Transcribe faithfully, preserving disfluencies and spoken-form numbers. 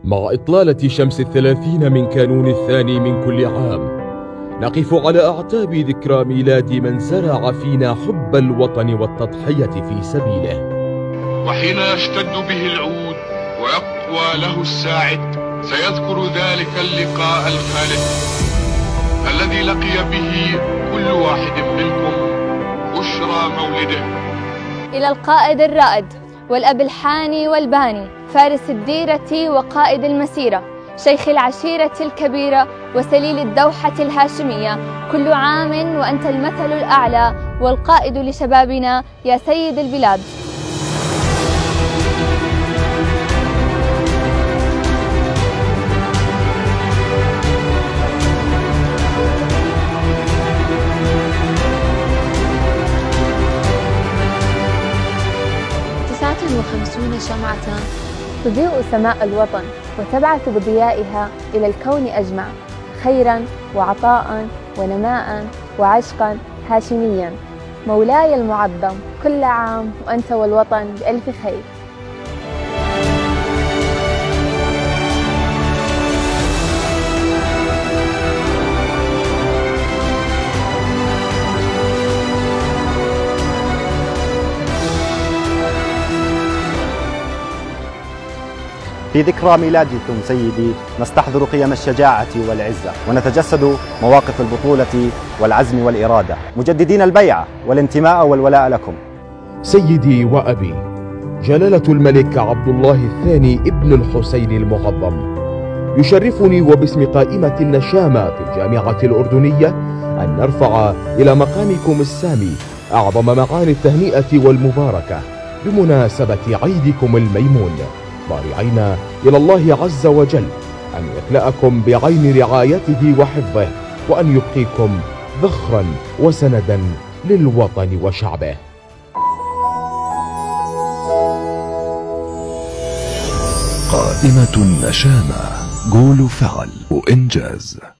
مع إطلالة شمس الثلاثين من كانون الثاني من كل عام نقف على أعتاب ذكرى ميلاد من زرع فينا حب الوطن والتضحية في سبيله. وحين يشتد به العود ويقوى له الساعد سيذكر ذلك اللقاء الخالد الذي لقي به كل واحد منكم بشرى مولده. إلى القائد الرائد والأب الحاني والباني، فارس الديرة وقائد المسيرة، شيخ العشيرة الكبيرة وسليل الدوحة الهاشمية، كل عام وأنت المثل الأعلى والقائد لشبابنا يا سيد البلاد. تسعة وخمسون شمعة تضيء سماء الوطن وتبعث بضيائها إلى الكون أجمع، خيراً وعطاءً ونماءً وعشقاً هاشمياً. مولاي المعظم، كل عام وأنت والوطن بألف خير. في ذكرى ميلادكم سيدي نستحضر قيم الشجاعة والعزة ونتجسد مواقف البطولة والعزم والإرادة، مجددين البيعة والانتماء والولاء لكم. سيدي وأبي جلالة الملك عبد الله الثاني ابن الحسين المعظم، يشرفني وباسم قائمة النشامة في الجامعة الأردنية أن نرفع إلى مقامكم السامي أعظم معاني التهنئة والمباركة بمناسبة عيدكم الميمون، ضارعين إلى الله عز وجل أن يكلأكم بعين رعايته وحفظه، وأن يبقيكم ذخرا وسندا للوطن وشعبه. قائمة النشامة، قول فعل وإنجاز.